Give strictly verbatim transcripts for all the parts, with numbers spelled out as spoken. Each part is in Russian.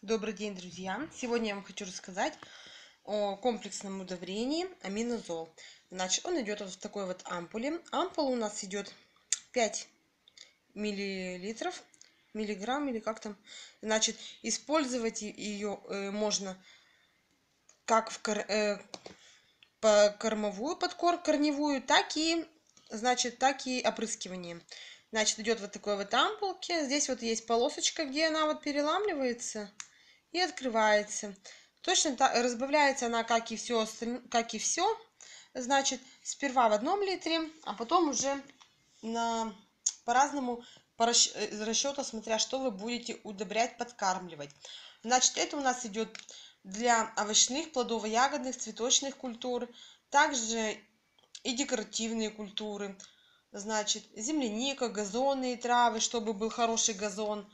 Добрый день, друзья! Сегодня я вам хочу рассказать о комплексном удобрении аминозол. Значит, он идет вот в такой вот ампуле. Ампула у нас идет пять миллилитров, миллиграмм или как там. Значит, использовать ее э, можно как в кор, э, по кормовую подкор, корневую, так и, значит, так и опрыскивание. Значит, идет вот такой вот ампулки. Здесь вот есть полосочка, где она вот переламливается и открывается. Точно так разбавляется она, как и все, как и все. Значит, сперва в одном литре, а потом уже на по-разному, по расчету, смотря что вы будете удобрять, подкармливать. Значит, это у нас идет для овощных, плодово-ягодных, цветочных культур, также и декоративные культуры. Значит, земляника, газонные травы, чтобы был хороший газон.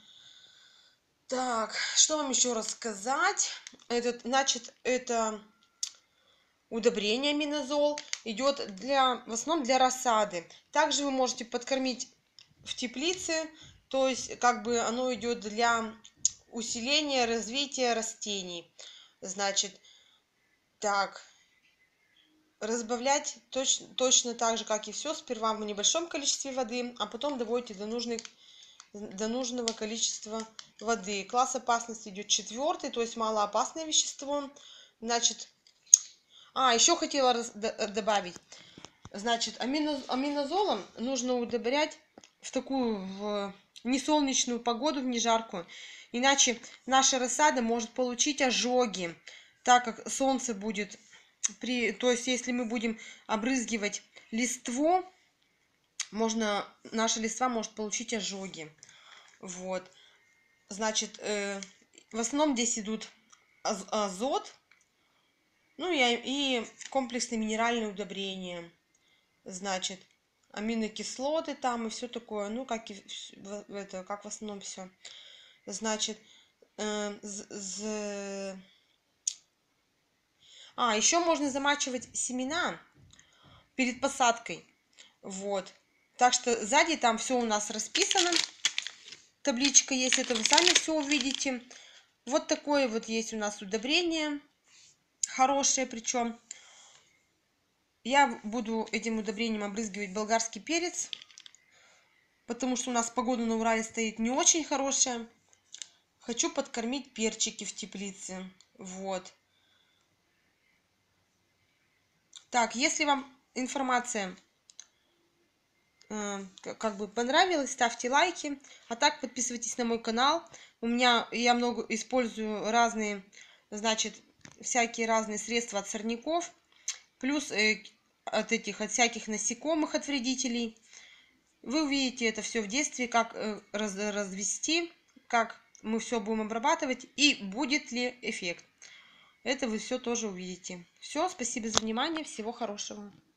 Так, что вам еще рассказать? Этот, значит, это удобрение аминозол идет для, в основном для рассады. Также вы можете подкормить в теплице, то есть как бы оно идет для усиления развития растений. Значит, так, разбавлять точ, точно так же, как и все, сперва в небольшом количестве воды, а потом доводите до нужных до нужного количества воды. Класс опасности идет четвертый, то есть малоопасное вещество. Значит, а, еще хотела раз, добавить. Значит, аминоз, аминозолом нужно удобрять в такую в несолнечную погоду, в нежаркую. Иначе наша рассада может получить ожоги, так как солнце будет при... То есть, если мы будем обрызгивать листву, можно, наша листва может получить ожоги. Вот. Значит, э, в основном здесь идут аз азот, ну и, и комплексные минеральные удобрения. Значит, аминокислоты там и все такое. Ну, как и это, как в основном все. Значит, э, з, з... а, еще можно замачивать семена перед посадкой. Вот. Так что сзади там все у нас расписано. Табличка есть, это вы сами все увидите. Вот такое вот есть у нас удобрение. Хорошее причем. Я буду этим удобрением обрызгивать болгарский перец. Потому что у нас погода на Урале стоит не очень хорошая. Хочу подкормить перчики в теплице. Вот. Так, если вам информация как бы понравилось, ставьте лайки, а так подписывайтесь на мой канал. У меня я много использую разные, значит, всякие разные средства от сорняков, плюс э, от этих, от всяких насекомых, от вредителей. Вы увидите это все в действии, как э, раз, развести, как мы все будем обрабатывать и будет ли эффект. Это вы все тоже увидите. Все, спасибо за внимание, всего хорошего.